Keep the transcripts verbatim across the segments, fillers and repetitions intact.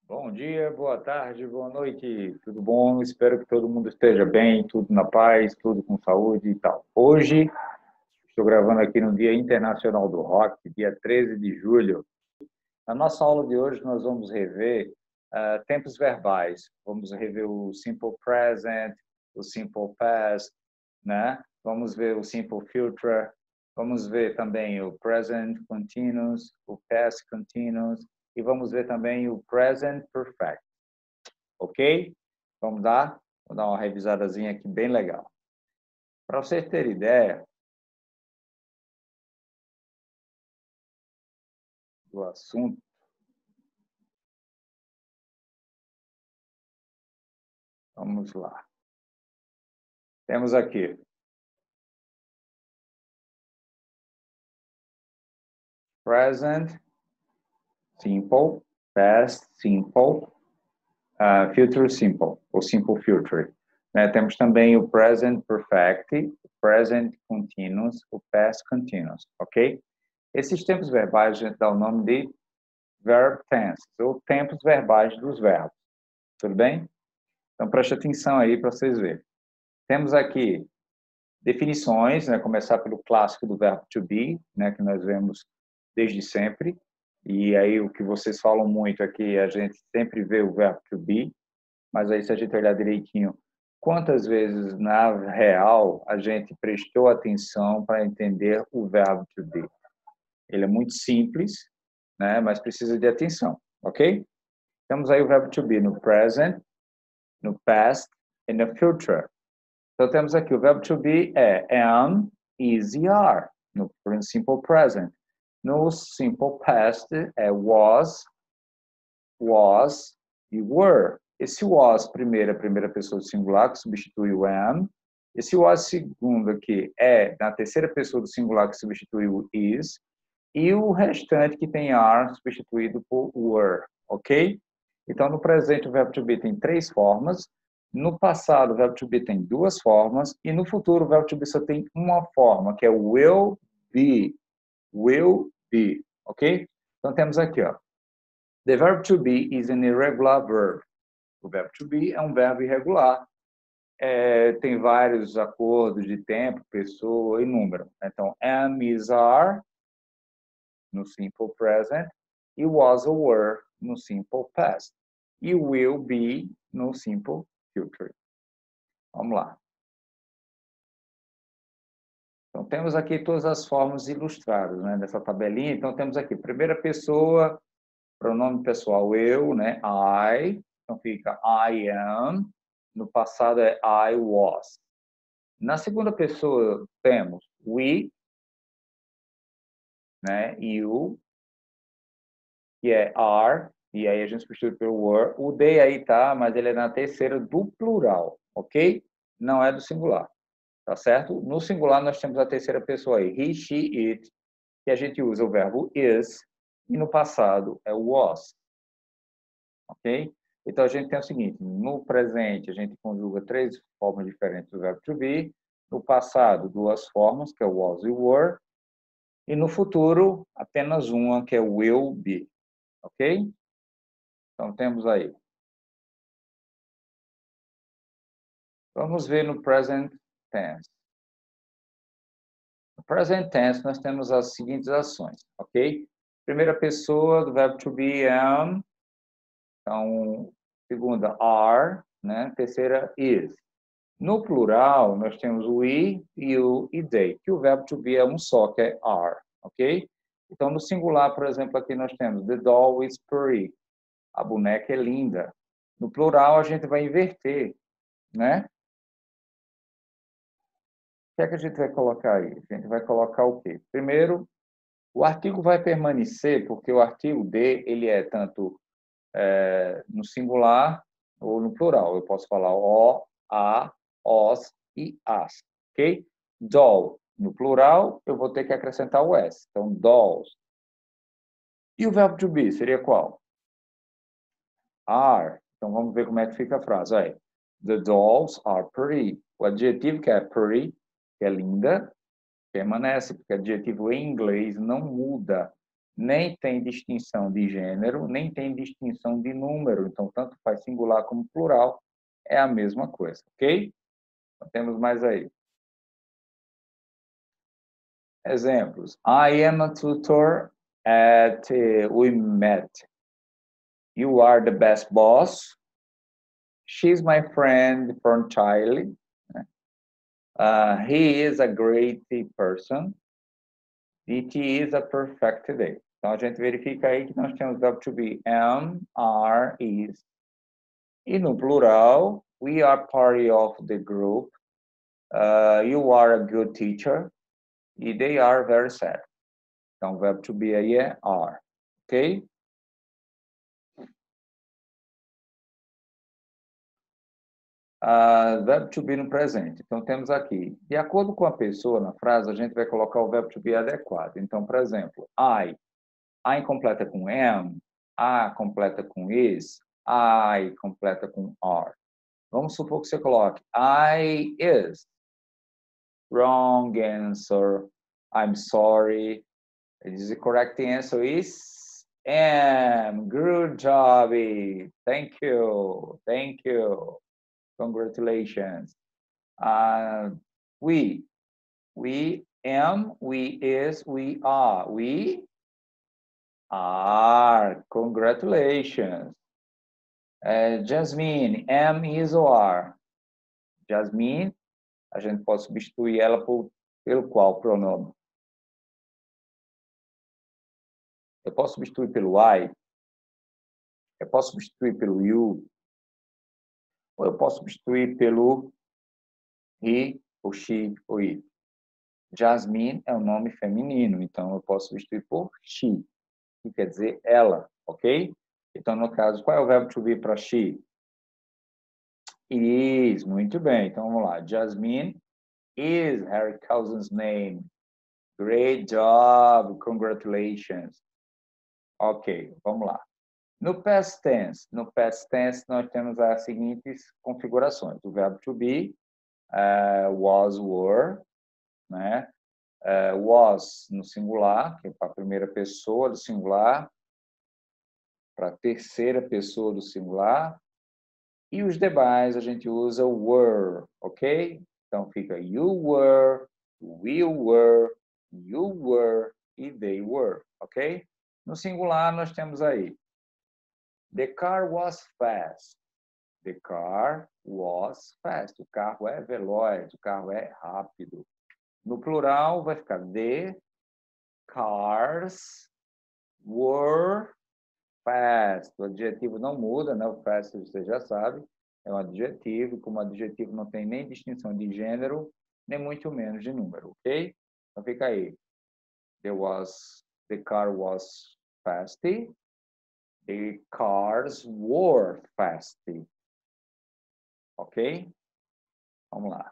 Bom dia, boa tarde, boa noite, tudo bom? Espero que todo mundo esteja bem, tudo na paz, tudo com saúde e tal. Hoje, estou gravando aqui no Dia Internacional do Rock, dia treze de julho. Na nossa aula de hoje, nós vamos rever uh, tempos verbais. Vamos rever o Simple Present, o Simple Past, né? Vamos ver o Simple Future, vamos ver também o Present Continuous, o Past Continuous, e vamos ver também o Present Perfect. Ok? Vamos dar, vou dar uma revisadazinha aqui bem legal. Para vocês terem ideia do assunto, vamos lá. Temos aqui present simple, past simple, uh, future simple, ou simple future. Né? Temos também o present perfect, o present continuous, o past continuous, ok? Esses tempos verbais a gente dá o nome de verb tenses, ou tempos verbais dos verbos. Tudo bem? Então, preste atenção aí para vocês verem. Temos aqui definições, né? Começar pelo clássico do verbo to be, né? Que nós vemos desde sempre. E aí o que vocês falam muito aqui, a gente sempre vê o verbo to be, mas aí se a gente olhar direitinho, quantas vezes na real a gente prestou atenção para entender o verbo to be? Ele é muito simples, né? Mas precisa de atenção, ok? Temos aí o verbo to be no present, no past e no future. Então, temos aqui o verbo to be é am, is e are, no simple present. No simple past é was, was e were. Esse was, primeira, primeira pessoa do singular, que substitui o am. Esse was, segundo aqui, é na terceira pessoa do singular, que substitui o is. E o restante que tem are, substituído por were, ok? Então, no presente, o verbo to be tem três formas. No passado, o verbo to be tem duas formas. E no futuro, o verbo to be só tem uma forma, que é will be. Will be, ok? Então, temos aqui, ó. The verb to be is an irregular verb. O verbo to be é um verbo irregular. É, tem vários acordos de tempo, pessoa e número. Então, am, is, are, no simple present, e was or were no simple past, e will be no simple future. Vamos lá. Então, temos aqui todas as formas ilustradas, né, dessa tabelinha. Então, temos aqui, primeira pessoa, pronome pessoal eu, né, I. Então, fica I am. No passado é I was. Na segunda pessoa, temos we, né, you, que é are, e aí a gente substitui pelo were. O they aí tá, mas ele é na terceira do plural, ok? Não é do singular, tá certo? No singular nós temos a terceira pessoa aí, he, she, it, que a gente usa o verbo is, e no passado é o was, ok? Então a gente tem o seguinte, no presente a gente conjuga três formas diferentes do verbo to be, no passado duas formas, que é o was e o were, e no futuro apenas uma, que é o will be. Ok? Então, temos aí. Vamos ver no present tense. No present tense, nós temos as seguintes ações, ok? Primeira pessoa do verbo to be, am. Então, segunda, are, né? Terceira, is. No plural, nós temos we, you e they, que o verbo to be é um só, que é are, ok? Então, no singular, por exemplo, aqui nós temos the doll is pretty. A boneca é linda. No plural, a gente vai inverter, né? O que é que a gente vai colocar aí? A gente vai colocar o quê? Primeiro, o artigo vai permanecer, porque o artigo de, ele é tanto é, no singular ou no plural. Eu posso falar o, a, os e as, ok? Doll, no plural, eu vou ter que acrescentar o s. Então, dolls. E o verbo to be seria qual? Are. Então, vamos ver como é que fica a frase. Aí. The dolls are pretty. O adjetivo que é pretty, que é linda, permanece, porque adjetivo em inglês não muda. nem tem distinção de gênero, nem tem distinção de número. Então, tanto faz singular como plural, é a mesma coisa, ok? Então, temos mais aí. Exemplos. I am a tutor at uh, we met. You are the best boss. She's my friend from Chile. Uh, he is a great person. It is a perfect day. Então, a gente verifica aí que nós temos o verbo to be am, are, is. E no plural, we are part of the group. Uh, you are a good teacher. E they are very sad. Então, o verbo to be aí é are. Ok? Uh, verbo to be no presente. Então, temos aqui, de acordo com a pessoa na frase, a gente vai colocar o verbo to be adequado. Então, por exemplo, I. I completa com am, a completa com is, I completa com are. Vamos supor que você coloque I is. Wrong answer. I'm sorry. The correct answer is am. Good job. Thank you. Thank you. Congratulations. Uh, we. We am, we is, we are. We are. Congratulations. Uh, Jasmine, am, is ou are? Jasmine, a gente pode substituir ela por, pelo qual pronome? Eu posso substituir pelo I? Eu posso substituir pelo you? Ou eu posso substituir pelo he, ou she, ou it? Jasmine é um nome feminino, então eu posso substituir por she, que quer dizer ela, ok? Então, no caso, qual é o verbo to be para she? Is, muito bem. Então, vamos lá. Jasmine is her cousin's name. Great job, congratulations. Ok, vamos lá. No past tense, no past tense nós temos as seguintes configurações. O verbo to be, uh, was, were, né? Uh, was no singular, que é para a primeira pessoa do singular, para a terceira pessoa do singular, e os demais a gente usa o were, ok? Então fica you were, we were, you were e they were, ok? No singular nós temos aí the car was fast. The car was fast. O carro é veloz, o carro é rápido. No plural vai ficar the cars were fast. O adjetivo não muda, né? O fast você já sabe, é um adjetivo. Como adjetivo não tem nem distinção de gênero, nem muito menos de número, ok? Então fica aí. There was, the car was fast. The cars were fast. Ok? Vamos lá.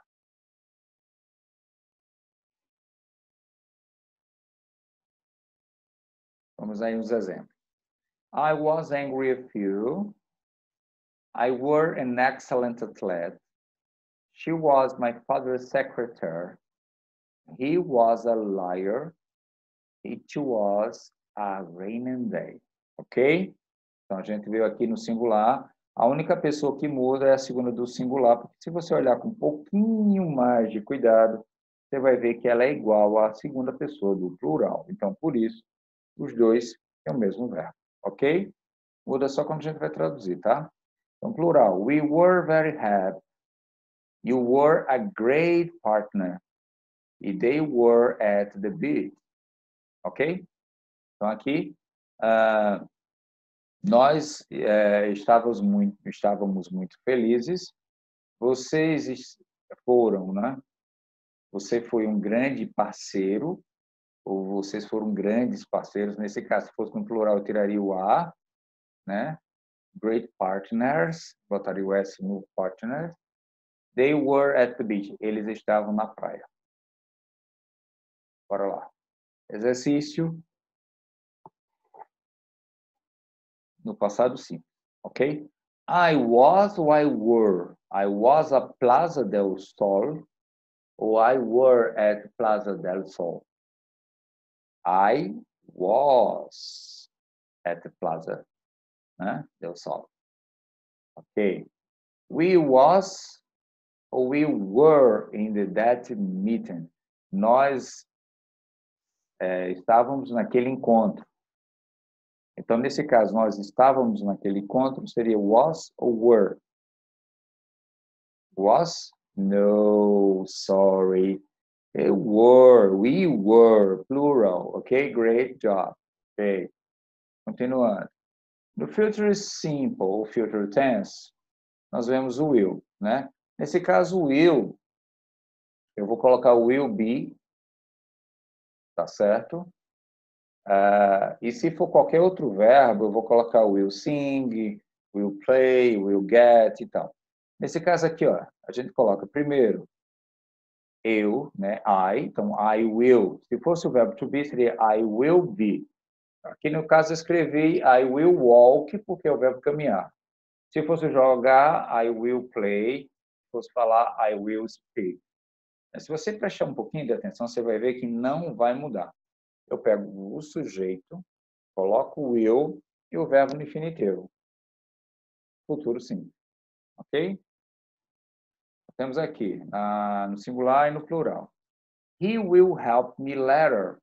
Vamos aí uns exemplos. I was angry with you. I were an excellent athlete. She was my father's secretary. He was a liar. It was a rainy day. Ok? Então, a gente veio aqui no singular. A única pessoa que muda é a segunda do singular, porque se você olhar com um pouquinho mais de cuidado, você vai ver que ela é igual à segunda pessoa do plural. Então, por isso, os dois têm o mesmo verbo, ok? Muda só quando a gente vai traduzir, tá? Então, plural. We were very happy. You were a great partner. E they were at the beach. Ok? Então, aqui, uh, nós uh, estávamos, muito, estávamos muito felizes. Vocês foram, né? Você foi um grande parceiro, ou vocês foram grandes parceiros. Nesse caso, se fosse no plural, eu tiraria o A, né? Great partners, botaria o S no partners. They were at the beach. Eles estavam na praia. Bora lá. Exercício no passado simples, ok? I was ou I were? I was at Plaza del Sol ou I were at Plaza del Sol? I was at the plaza. Né? Deu sol. Ok. We was ou we were in the that meeting. Nós é, estávamos naquele encontro. Então, nesse caso, nós estávamos naquele encontro, seria was ou were? Was? No, sorry. We were, we were, plural. Ok, great job. Ok. Continuando. No future simple, ou future tense, nós vemos o will, né? Nesse caso, o will, eu vou colocar o will be, tá certo? Uh, e se for qualquer outro verbo, eu vou colocar will sing, will play, will get e tal. Nesse caso aqui, ó, a gente coloca primeiro eu, né, I, então I will. Se fosse o verbo to be, seria I will be. Aqui no caso eu escrevi I will walk, porque é o verbo caminhar. Se fosse jogar, I will play. Se fosse falar, I will speak. Se você prestar um pouquinho de atenção, você vai ver que não vai mudar. Eu pego o sujeito, coloco o will e o verbo no infinitivo. Futuro simples. Ok? Temos aqui, ah, no singular e no plural. He will help me later.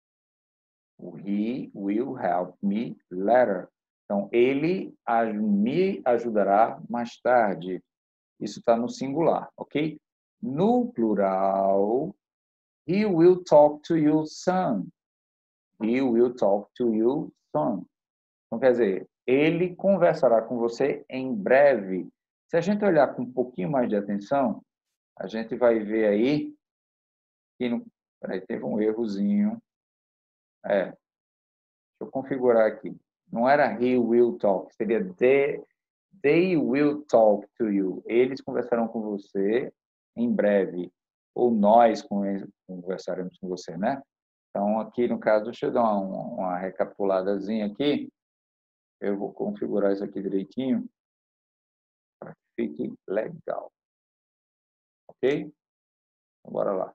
He will help me later. Então, ele me ajudará mais tarde. Isso está no singular, ok? No plural, he will talk to you soon. He will talk to you soon. Então, quer dizer, ele conversará com você em breve. Se a gente olhar com um pouquinho mais de atenção, a gente vai ver aí que no... Peraí, teve um errozinho. É, deixa eu configurar aqui. Não era he will talk, seria they, they will talk to you. Eles conversarão com você em breve. Ou nós conversaremos com você, né? Então, aqui no caso, deixa eu dar uma, uma recapituladazinha aqui. Eu vou configurar isso aqui direitinho para que fique legal. Ok? Então, bora lá.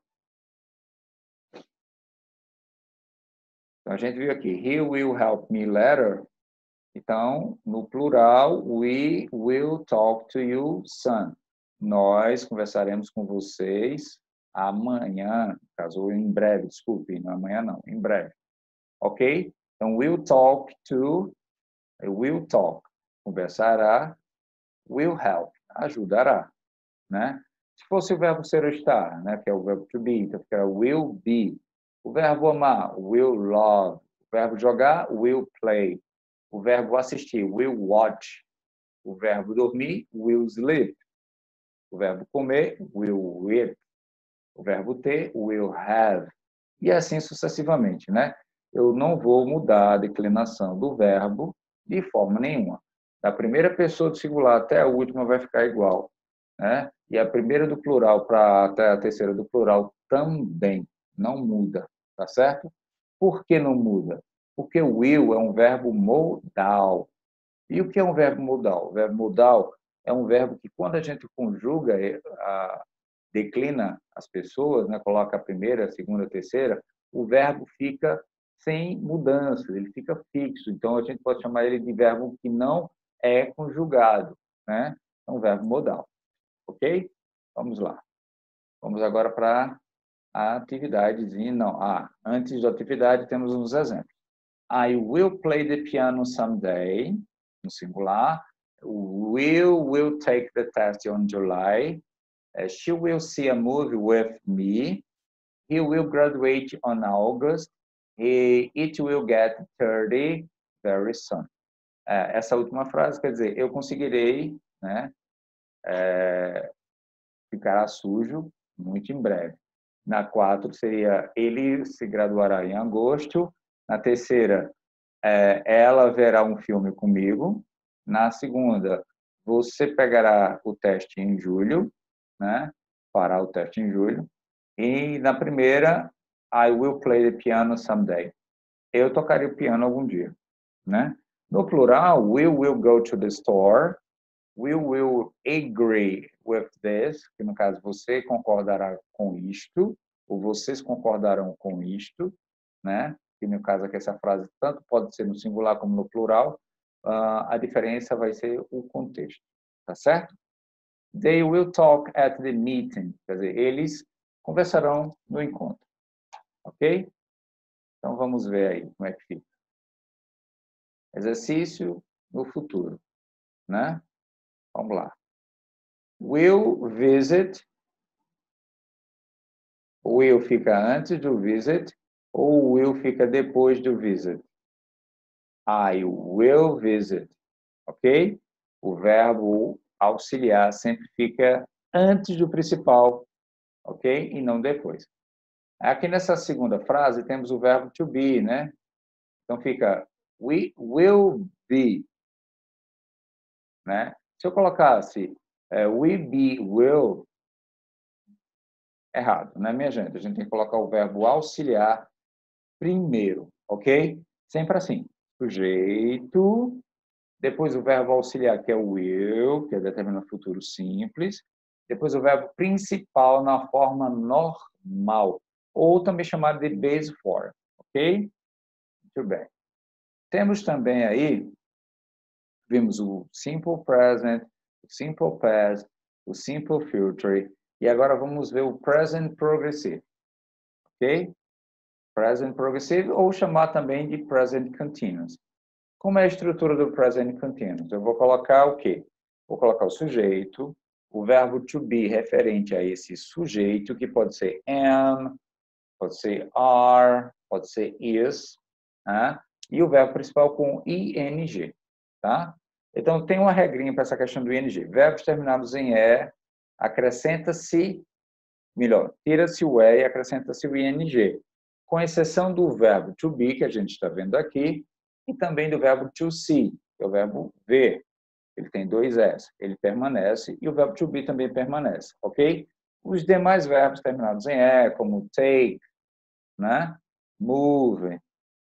Então, a gente viu aqui, he will help me later. Então, no plural, we will talk to you soon. Nós conversaremos com vocês amanhã, no caso, em breve, desculpe, não amanhã não, em breve. Ok? Então, will talk to, will talk, conversará, will help, ajudará, né? Se fosse o verbo ser ou estar, né, que é o verbo to be, então fica will be. O verbo amar, will love. O verbo jogar, will play. O verbo assistir, will watch. O verbo dormir, will sleep. O verbo comer, will eat. O verbo ter, will have. E assim sucessivamente, né? Eu não vou mudar a declinação do verbo de forma nenhuma. Da primeira pessoa do singular até a última vai ficar igual, né? E a primeira do plural para até a terceira do plural também não muda, tá certo? Por que não muda? Porque o will é um verbo modal. E o que é um verbo modal? O verbo modal é um verbo que, quando a gente conjuga, a, declina as pessoas, né, coloca a primeira, a segunda, a terceira, o verbo fica sem mudanças, ele fica fixo. Então, a gente pode chamar ele de verbo que não é conjugado, né? É um verbo modal. Ok? Vamos lá. Vamos agora para a atividadezinha. Não, ah, antes da atividade, temos uns exemplos. I will play the piano someday, no singular. Will will take the test on July. Uh, she will see a movie with me. He will graduate on August. He, it will get thirty very soon. Uh, essa última frase quer dizer, eu conseguirei, né, é, ficará sujo muito em breve. Na quatro seria, ele se graduará em agosto. Na terceira, é, ela verá um filme comigo. Na segunda, você pegará o teste em julho, né? Fará o teste em julho. E na primeira, I will play the piano someday. Eu tocarei o piano algum dia, né? No plural, we will go to the store. We will agree with this, que no caso você concordará com isto, ou vocês concordarão com isto, né? que no caso aqui essa frase tanto pode ser no singular como no plural, uh, a diferença vai ser o contexto, tá certo? They will talk at the meeting, quer dizer, eles conversarão no encontro, ok? Então vamos ver aí como é que fica. Exercício no futuro, né? Vamos lá. Will visit, o will fica antes do visit, ou o will fica depois do visit? I will visit, ok? O verbo auxiliar sempre fica antes do principal, ok? E não depois. Aqui nessa segunda frase temos o verbo to be, né? Então fica we will be, né? Se eu colocasse é, we be will, errado, né, minha gente? A gente tem que colocar o verbo auxiliar primeiro, ok? Sempre assim. Sujeito, depois o verbo auxiliar, que é o will, que é determinado futuro simples, depois o verbo principal na forma normal, ou também chamado de base form, ok? Muito bem. Temos também aí, vimos o simple present, o simple past, o simple future, e agora vamos ver o present progressive, ok? Present progressive, ou chamar também de present continuous. Como é a estrutura do present continuous? Eu vou colocar o quê? Vou colocar o sujeito, o verbo to be referente a esse sujeito, que pode ser am, pode ser are, pode ser is, né? E o verbo principal com ing, tá? Então, tem uma regrinha para essa questão do ing. Verbos terminados em e, acrescenta-se, melhor, tira-se o e e acrescenta-se o ing, com exceção do verbo to be, que a gente está vendo aqui, e também do verbo to see, que é o verbo ver. Ele tem dois s, ele permanece, e o verbo to be também permanece, ok? Os demais verbos terminados em e, como take, né? Move,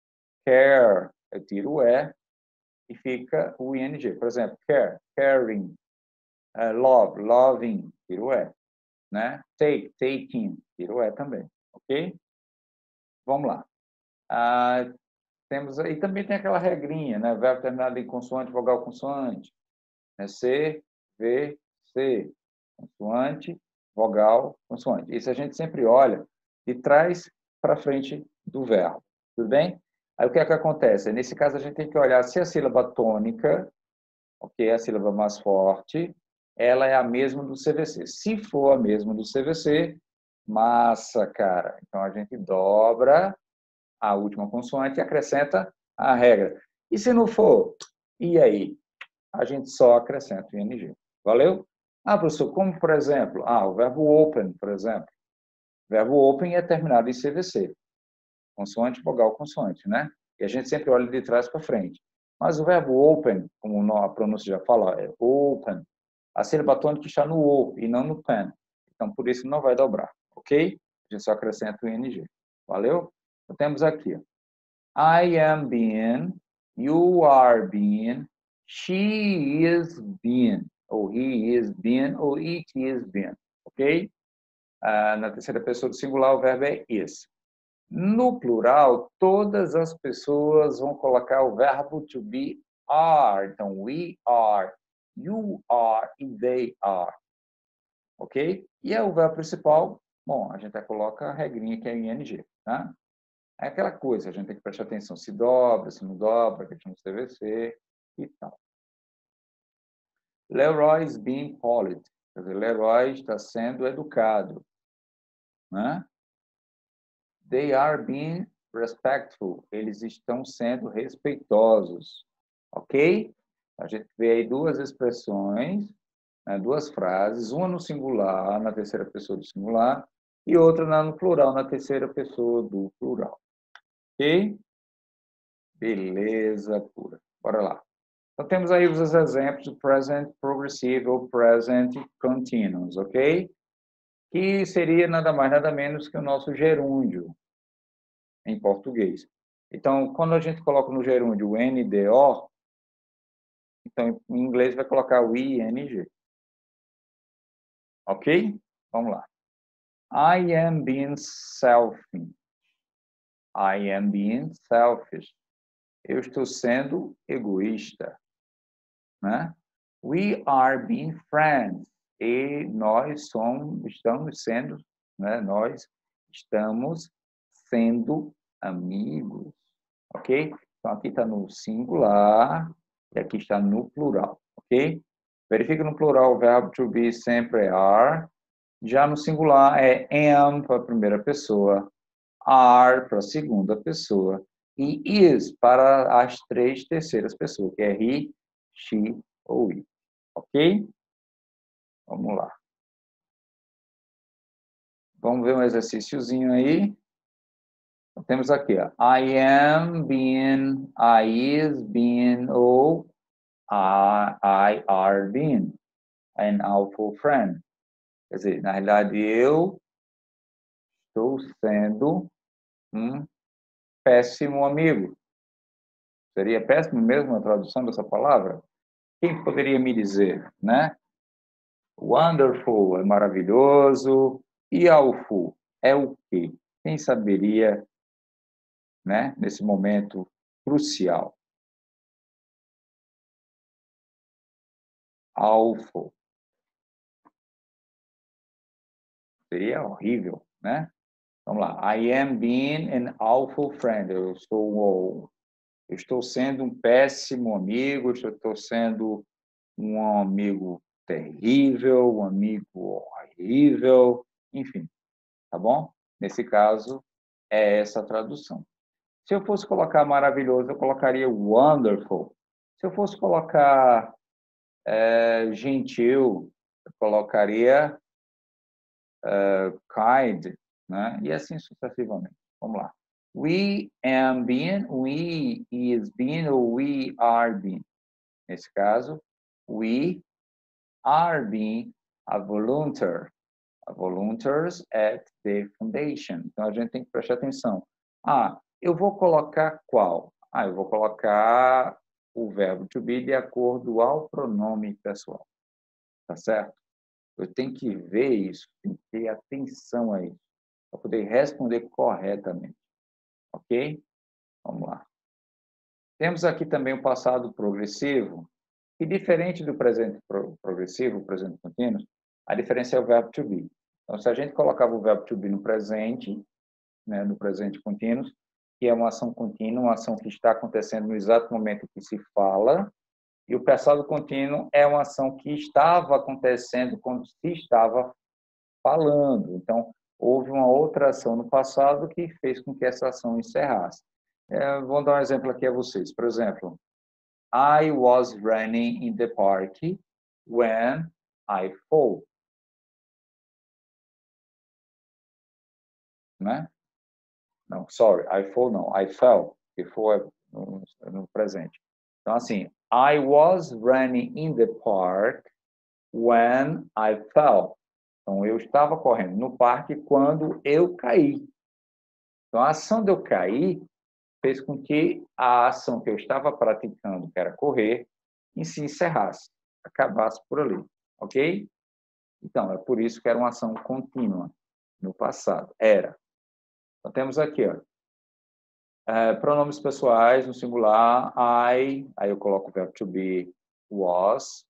care, eu tiro o e e fica o ing. Por exemplo, care, caring, uh, love, loving, tiro o e, né? Take, taking, tiro o e também, ok? Vamos lá. Ah, temos aí também tem aquela regrinha, né? Verbo terminado em consoante, vogal, consoante. Né? C, V, C. Consoante, vogal, consoante. Isso a gente sempre olha de trás para frente do verbo. Tudo bem? Aí o que é que acontece? Nesse caso, a gente tem que olhar se a sílaba tônica, ok, a sílaba mais forte, ela é a mesma do C V C. Se for a mesma do C V C, massa, cara. Então, a gente dobra a última consoante e acrescenta a regra. E se não for? E aí? A gente só acrescenta o ing. Valeu? Ah, professor, como por exemplo? Ah, o verbo open, por exemplo. O verbo open é terminado em C V C. Consoante, vogal, consoante, né? E a gente sempre olha de trás para frente. Mas o verbo open, como a pronúncia já fala, é open. A sílaba tônica está no o e não no pen. Então, por isso não vai dobrar, ok? A gente só acrescenta o ing. Valeu? Então, temos aqui. I am being, you are being, she is being, ou he is being, ou it is being, ok? Ah, na terceira pessoa do singular, o verbo é is. No plural, todas as pessoas vão colocar o verbo to be are. Então, we are, you are e they are. Ok? E é o verbo principal, bom, a gente até coloca a regrinha que é ing, tá? É aquela coisa, a gente tem que prestar atenção se dobra, se não dobra, questão do C V C e tal. Leroy is being polite. Quer dizer, Leroy está sendo educado. Né? They are being respectful. Eles estão sendo respeitosos. Ok? A gente vê aí duas expressões, né, duas frases, uma no singular, na terceira pessoa do singular, e outra no plural, na terceira pessoa do plural. Ok? Beleza pura. Bora lá. Então, temos aí os exemplos do present progressive ou present continuous, ok? Que seria nada mais, nada menos que o nosso gerúndio em português. Então, quando a gente coloca no gerúndio o N D O, então em inglês vai colocar o I N G. Ok? Vamos lá. I am being selfie. I am being selfish. Eu estou sendo egoísta, né? We are being friends. E nós somos, estamos sendo, né? Nós estamos sendo amigos, ok? Então, aqui está no singular e aqui está no plural, ok? Verifica no plural o verbo to be sempre é are. Já no singular é am para a primeira pessoa, are para a segunda pessoa e is para as três terceiras pessoas, que é he, she ou it, ok? Vamos lá. Vamos ver um exercíciozinho aí. Então, temos aqui, ó, I am being, I is being, ou I, I are being an awful friend. Quer dizer, na realidade, eu estou sendo um péssimo amigo. Seria péssimo mesmo a tradução dessa palavra? Quem poderia me dizer, né? Wonderful é maravilhoso. E awful é o quê? Quem saberia, né? Nesse momento crucial. Awful. Seria horrível, né? Vamos lá. I am being an awful friend. Eu estou, eu estou sendo um péssimo amigo. Eu estou sendo um amigo terrível, um amigo horrível, enfim, tá bom? Nesse caso, é essa a tradução. Se eu fosse colocar maravilhoso, eu colocaria wonderful. Se eu fosse colocar é, gentil, eu colocaria é, kind, né? E assim sucessivamente. Vamos lá. We am being, we is being, ou we are being. Nesse caso, we are being a volunteer. A volunteers at the foundation. Então, a gente tem que prestar atenção. Ah, eu vou colocar qual? Ah, eu vou colocar o verbo to be de acordo ao pronome pessoal. Tá certo? Eu tenho que ver isso, tenho que ter atenção a isso, para poder responder corretamente. Ok? Vamos lá. Temos aqui também o passado progressivo, e diferente do presente progressivo, o presente contínuo, a diferença é o verbo to be. Então, se a gente colocava o verbo to be no presente, né, no presente contínuo, que é uma ação contínua, uma ação que está acontecendo no exato momento que se fala, e o passado contínuo é uma ação que estava acontecendo quando se estava falando. Então, houve uma outra ação no passado que fez com que essa ação encerrasse. É, vou dar um exemplo aqui a vocês. Por exemplo, I was running in the park when I fell. Né? Não, sorry, I fall não, I fell, que foi no, no presente. Então, assim, I was running in the park when I fell. Então, eu estava correndo no parque quando eu caí. Então, a ação de eu cair fez com que a ação que eu estava praticando, que era correr, em si encerrasse, acabasse por ali, ok? Então, é por isso que era uma ação contínua no passado, era. Então, temos aqui, ó, é, pronomes pessoais, no singular, I, aí eu coloco o verbo to be, was,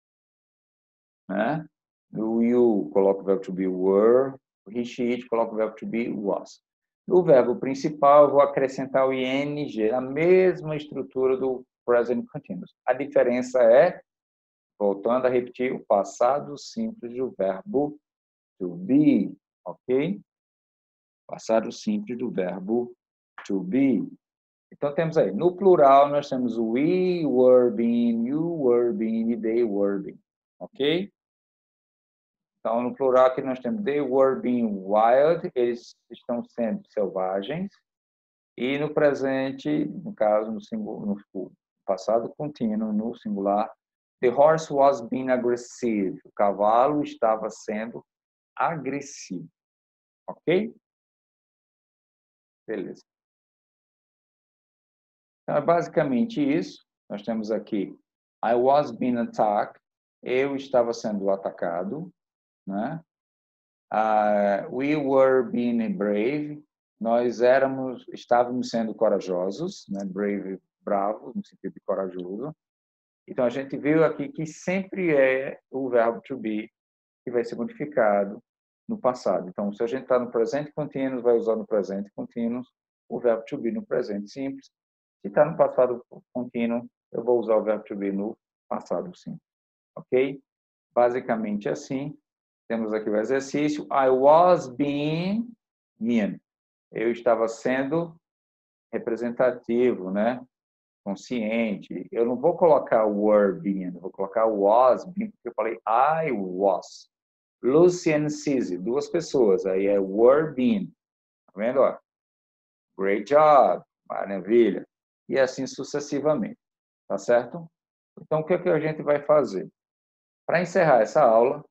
né? No you, coloco o verbo to be, were, he, she, it, coloco o verbo to be, was. No verbo principal, eu vou acrescentar o ing, a mesma estrutura do present continuous. A diferença é, voltando a repetir, o passado simples do verbo to be, ok? Passado simples do verbo to be. Então, temos aí, no plural, nós temos o we were being, you were being e they were being, ok? Então, no plural aqui nós temos they were being wild, eles estão sendo selvagens. E no presente, no caso, no, singular, no passado contínuo, no singular, the horse was being aggressive. O cavalo estava sendo agressivo, ok? Beleza. Então, é basicamente isso. Nós temos aqui, I was being attacked. Eu estava sendo atacado, né? Uh, we were being brave. nós éramos, estávamos sendo corajosos, né? Brave, bravo, no sentido de corajoso. Então, a gente viu aqui que sempre é o verbo to be que vai ser modificado no passado. Então, se a gente está no presente contínuo, vai usar no presente contínuo o verbo to be no presente simples. Se está no passado contínuo, eu vou usar o verbo to be no passado simples. Ok? Basicamente assim. Temos aqui o exercício. I was being mean. Eu estava sendo representativo, né? Consciente. Eu não vou colocar were being, eu vou colocar was being, porque eu falei I was. Lucy and Cissy, duas pessoas. Aí é were being. Tá vendo? Ó? Great job. Maravilha. E assim sucessivamente. Tá certo? Então, o que, é que a gente vai fazer? Para encerrar essa aula,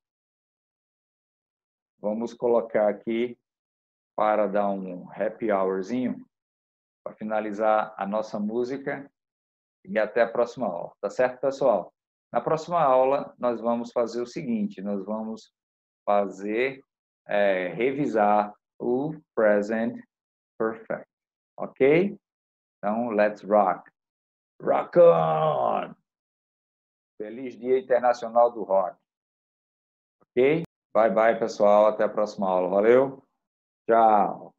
vamos colocar aqui para dar um happy hourzinho, para finalizar a nossa música e até a próxima aula. Tá certo, pessoal? Na próxima aula, nós vamos fazer o seguinte, nós vamos fazer, é, revisar o present perfect, ok? Então, let's rock. Rock on! Feliz Dia Internacional do Rock. Ok? Bye, bye, pessoal. Até a próxima aula. Valeu? Tchau!